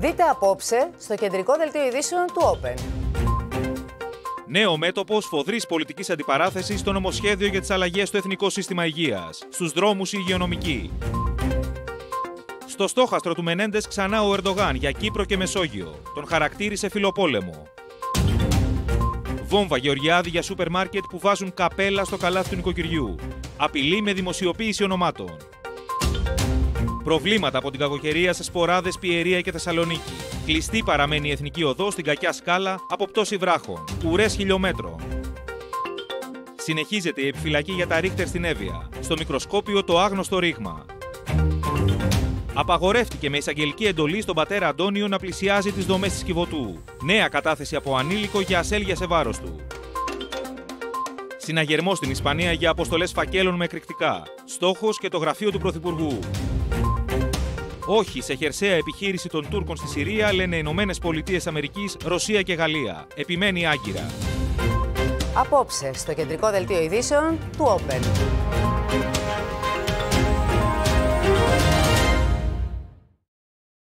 Δείτε απόψε στο κεντρικό δελτίο ειδήσεων του Open. Νέο μέτωπο σφοδρής πολιτικής αντιπαράθεσης στο νομοσχέδιο για τις αλλαγές στο Εθνικό Σύστημα Υγείας. Στους δρόμους οι υγειονομικοί. Στο στόχαστρο του Μενέντες ξανά ο Ερντογάν για Κύπρο και Μεσόγειο. Τον χαρακτήρισε φιλοπόλεμο. Βόμβα Γεωργιάδη για σούπερ μάρκετ που βάζουν καπέλα στο καλάθι του νοικοκυριού. Απειλή με δημοσιοποίηση ονομάτων. Προβλήματα από την κακοκαιρία σε Σποράδες, Πιερία και Θεσσαλονίκη. Κλειστή παραμένει η εθνική οδός στην κακιά σκάλα από πτώση βράχων. Ουρές χιλιόμετρων. Συνεχίζεται η επιφυλακή για τα ρίχτερ στην Εύβοια. Στο μικροσκόπιο το άγνωστο ρήγμα. Απαγορεύτηκε με εισαγγελική εντολή στον πατέρα Αντώνιο να πλησιάζει τις δομές της Κιβωτού. Νέα κατάθεση από ανήλικο για ασέλγεια σε βάρος του. Συναγερμός στην Ισπανία για αποστολές φακέλων με εκρηκτικά. Στόχος και το γραφείο του Πρωθυπουργού. Όχι σε χερσαία επιχείρηση των Τούρκων στη Συρία, λένε Ηνωμένες Πολιτείες Αμερικής, Ρωσία και Γαλλία. Επιμένει Άγκυρα. Απόψε στο κεντρικό δελτίο ειδήσεων του Open.